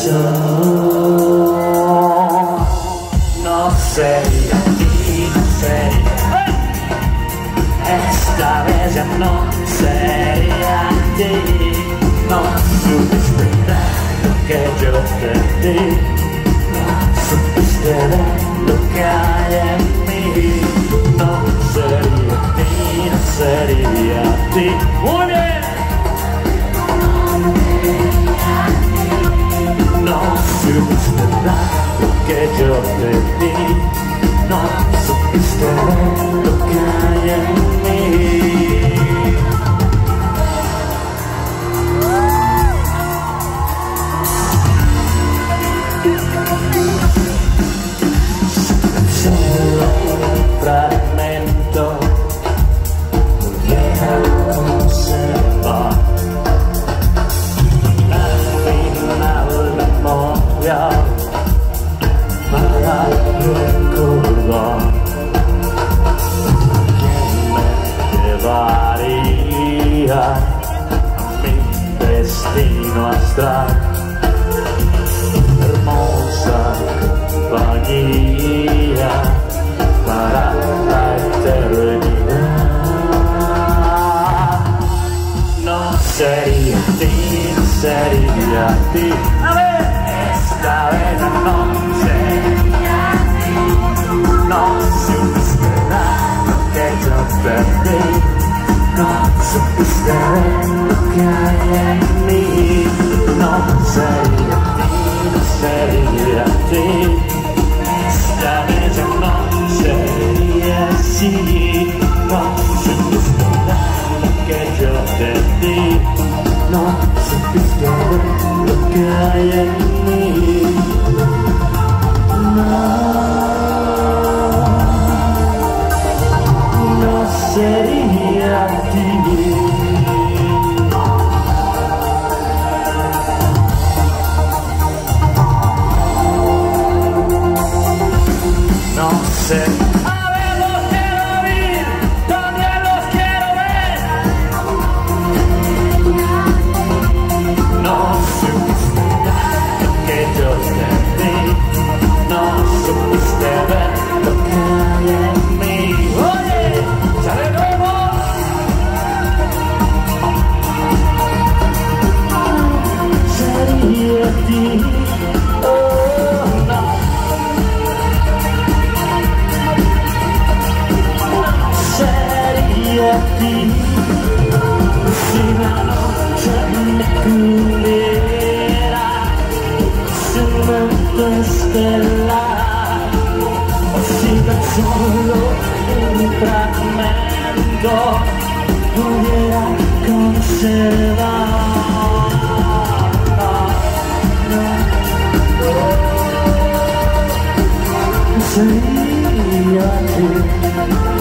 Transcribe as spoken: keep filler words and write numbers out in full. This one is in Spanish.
beso. No sería ti, no sería. Esta vez ya no sería ti. No supiste dar lo que yo te di. No supiste dar lo que hay en mí. No sería ti, no sería ti. Muy bien. No supiste dar lo que yo te di. No supiste ver lo que hay en mí. Solo un fragmento de conservar la final memoria para recordar quién me llevaría a mi destino astral. Hermosa compañía para la eternidad. No sería ti, no sería ti. A ver, esta vez no sería ti. No supiste dar lo que yo te di. No supiste ver lo que hay en mí. No sería ti, no sería ti. Esta vez ya no sería así. No supiste dar lo que yo te di. No supiste ver lo que hay en mí. No, no sería ti. No sé. A ver, los quiero oír, también los quiero ver. No supiste dar lo que yo te di. No supiste ver lo que hay en mí. Oye, sale nuevo. Sería ti. Si la noche me cubriera su manto estelar, o si tan solo un fragmento pudiera conservar, sería ti.